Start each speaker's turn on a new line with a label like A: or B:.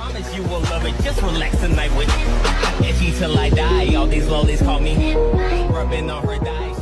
A: promise you will love it. Just relax tonight with it. Itchy till I die. All these lollies call me. Rubbing on her thigh.